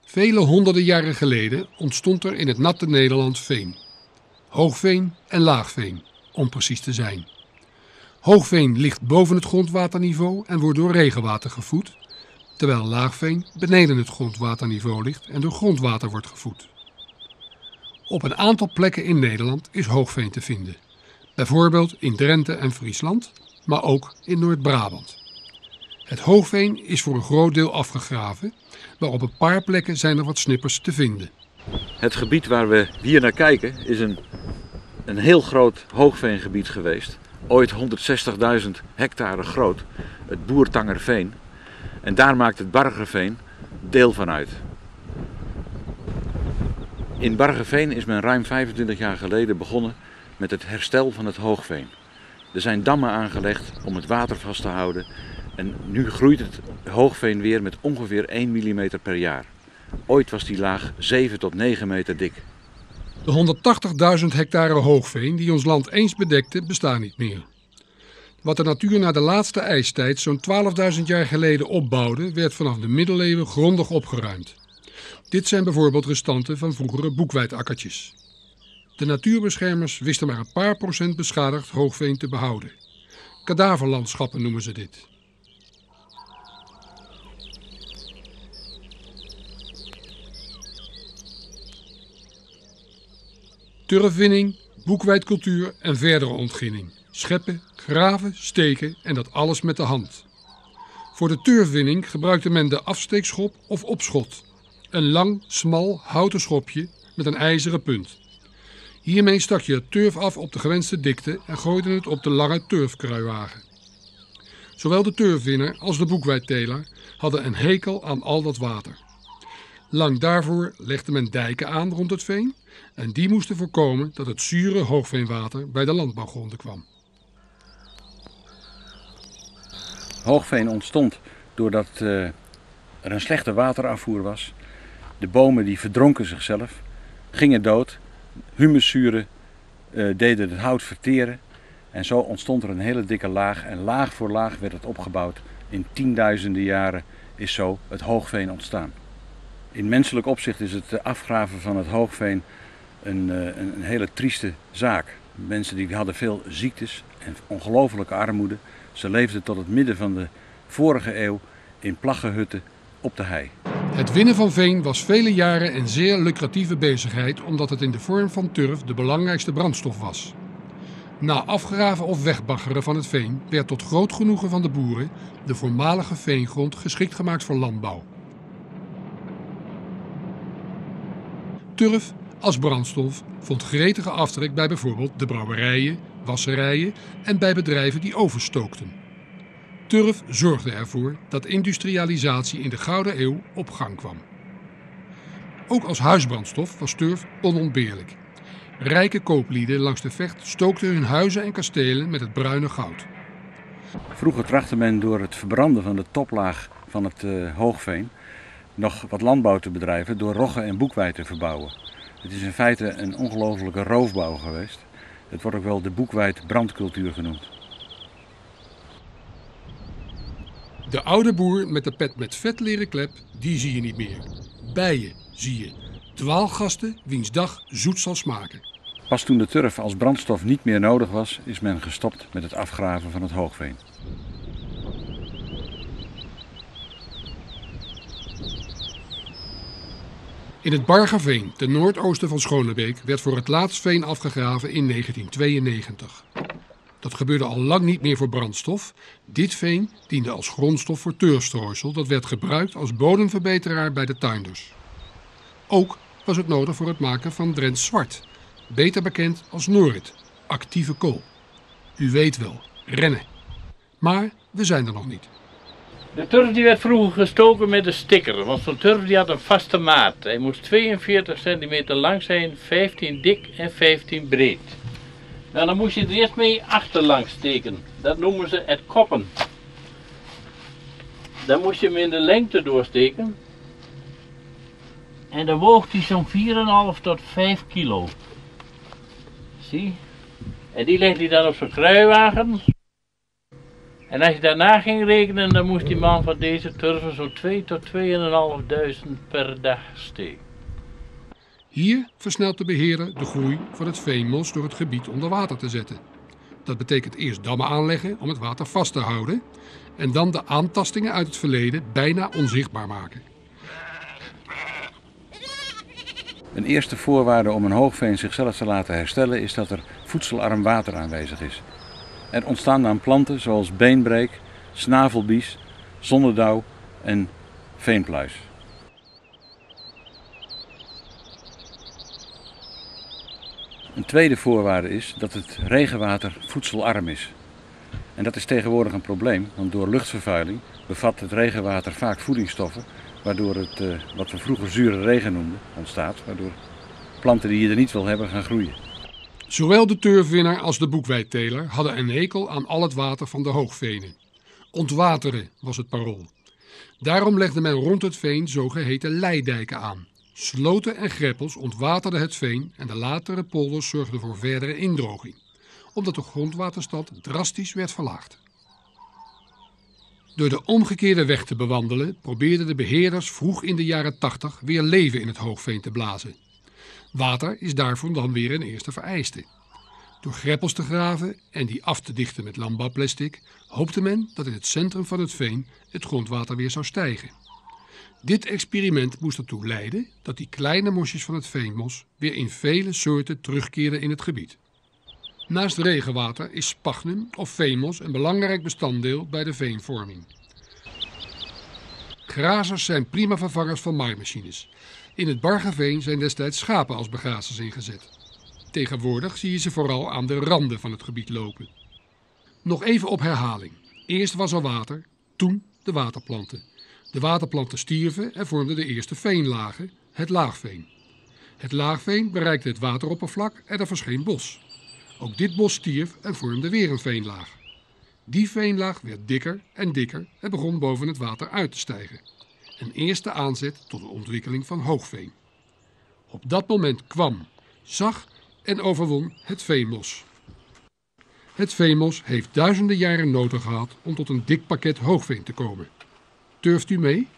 Vele honderden jaren geleden ontstond er in het natte Nederland veen. Hoogveen en laagveen, om precies te zijn. Hoogveen ligt boven het grondwaterniveau en wordt door regenwater gevoed, terwijl laagveen beneden het grondwaterniveau ligt en door grondwater wordt gevoed. Op een aantal plekken in Nederland is hoogveen te vinden. Bijvoorbeeld in Drenthe en Friesland, maar ook in Noord-Brabant. Het hoogveen is voor een groot deel afgegraven, maar op een paar plekken zijn er wat snippers te vinden. Het gebied waar we hier naar kijken is een heel groot hoogveengebied geweest. Ooit 160.000 hectare groot, het Boertangerveen. En daar maakt het Bargerveen deel van uit. In Bargerveen is men ruim 25 jaar geleden begonnen met het herstel van het hoogveen. Er zijn dammen aangelegd om het water vast te houden en nu groeit het hoogveen weer met ongeveer 1 mm per jaar. Ooit was die laag 7 tot 9 meter dik. De 180.000 hectare hoogveen die ons land eens bedekte, bestaan niet meer. Wat de natuur na de laatste ijstijd zo'n 12.000 jaar geleden opbouwde, werd vanaf de middeleeuwen grondig opgeruimd. Dit zijn bijvoorbeeld restanten van vroegere boekweidakkertjes. De natuurbeschermers wisten maar een paar procent beschadigd hoogveen te behouden. Kadaverlandschappen noemen ze dit. Turfwinning, boekweidcultuur en verdere ontginning. Scheppen, graven, steken en dat alles met de hand. Voor de turfwinning gebruikte men de afsteekschop of opschot. Een lang, smal, houten schopje met een ijzeren punt. Hiermee stak je het turf af op de gewenste dikte en gooide het op de lange turfkruiwagen. Zowel de turfwinner als de boekweidteler hadden een hekel aan al dat water. Lang daarvoor legde men dijken aan rond het veen en die moesten voorkomen dat het zure hoogveenwater bij de landbouwgronden kwam. Hoogveen ontstond doordat er een slechte waterafvoer was. De bomen die verdronken zichzelf, gingen dood. Humuszuren deden het hout verteren. En zo ontstond er een hele dikke laag. En laag voor laag werd het opgebouwd. In tienduizenden jaren is zo het hoogveen ontstaan. In menselijk opzicht is het afgraven van het hoogveen een hele trieste zaak. Mensen die hadden veel ziektes en ongelofelijke armoede. Ze leefden tot het midden van de vorige eeuw in plaggenhutten op de hei. Het winnen van veen was vele jaren een zeer lucratieve bezigheid omdat het in de vorm van turf de belangrijkste brandstof was. Na afgraven of wegbaggeren van het veen werd tot groot genoegen van de boeren de voormalige veengrond geschikt gemaakt voor landbouw. Turf als brandstof vond gretige aftrek bij bijvoorbeeld de brouwerijen, wasserijen en bij bedrijven die overstookten. Turf zorgde ervoor dat industrialisatie in de Gouden Eeuw op gang kwam. Ook als huisbrandstof was turf onontbeerlijk. Rijke kooplieden langs de Vecht stookten hun huizen en kastelen met het bruine goud. Vroeger trachtte men door het verbranden van de toplaag van het hoogveen nog wat landbouw te bedrijven door rogge en boekweit te verbouwen. Het is in feite een ongelofelijke roofbouw geweest. Het wordt ook wel de boekweid-brandcultuur genoemd. De oude boer met de pet met vetleren klep, die zie je niet meer. Bijen zie je. Dwaalgasten wiens dag zoet zal smaken. Pas toen de turf als brandstof niet meer nodig was, is men gestopt met het afgraven van het hoogveen. In het Bargerveen, ten noordoosten van Schonebeek, werd voor het laatst veen afgegraven in 1992. Dat gebeurde al lang niet meer voor brandstof. Dit veen diende als grondstof voor turfstrooisel. Dat werd gebruikt als bodemverbeteraar bij de tuinders. Ook was het nodig voor het maken van Drents zwart, beter bekend als Norit, actieve kool. U weet wel, rennen. Maar we zijn er nog niet. De turf die werd vroeger gestoken met een sticker, want zo'n turf die had een vaste maat. Hij moest 42 centimeter lang zijn, 15 dik en 15 breed. Nou, dan moest je er eerst mee achterlangs steken. Dat noemen ze het koppen. Dan moest je hem in de lengte doorsteken. En dan woog hij zo'n 4,5 tot 5 kilo. Zie? En die legt hij dan op zijn kruiwagen. En als je daarna ging rekenen, dan moest die man van deze turven zo'n 2.000 tot 2.500 per dag steken. Hier versnelt de beheerder de groei van het veenmos door het gebied onder water te zetten. Dat betekent eerst dammen aanleggen om het water vast te houden en dan de aantastingen uit het verleden bijna onzichtbaar maken. Een eerste voorwaarde om een hoogveen zichzelf te laten herstellen is dat er voedselarm water aanwezig is. Er ontstaan dan planten zoals beenbreek, snavelbies, zonnedauw en veenpluis. Een tweede voorwaarde is dat het regenwater voedselarm is. En dat is tegenwoordig een probleem, want door luchtvervuiling bevat het regenwater vaak voedingsstoffen, waardoor het, wat we vroeger zure regen noemden, ontstaat, waardoor planten die je er niet wil hebben gaan groeien. Zowel de turfwinner als de boekweitteler hadden een hekel aan al het water van de hoogvenen. Ontwateren was het parool. Daarom legde men rond het veen zogeheten leidijken aan. Sloten en greppels ontwaterden het veen en de latere polders zorgden voor verdere indroging, omdat de grondwaterstand drastisch werd verlaagd. Door de omgekeerde weg te bewandelen probeerden de beheerders vroeg in de jaren 80 weer leven in het hoogveen te blazen. Water is daarvoor dan weer een eerste vereiste. Door greppels te graven en die af te dichten met landbouwplastic hoopte men dat in het centrum van het veen het grondwater weer zou stijgen. Dit experiment moest ertoe leiden dat die kleine mosjes van het veenmos weer in vele soorten terugkeerden in het gebied. Naast regenwater is sphagnum of veenmos een belangrijk bestanddeel bij de veenvorming. Grazers zijn prima vervangers van maaimachines. In het Bargeveen zijn destijds schapen als begrazers ingezet. Tegenwoordig zie je ze vooral aan de randen van het gebied lopen. Nog even op herhaling. Eerst was er water, toen de waterplanten. De waterplanten stierven en vormden de eerste veenlagen, het laagveen. Het laagveen bereikte het wateroppervlak en er verscheen bos. Ook dit bos stierf en vormde weer een veenlaag. Die veenlaag werd dikker en begon boven het water uit te stijgen. Een eerste aanzet tot de ontwikkeling van hoogveen. Op dat moment kwam, zag en overwon het veenmos. Het veenmos heeft duizenden jaren nodig gehad om tot een dik pakket hoogveen te komen. Durft u mee?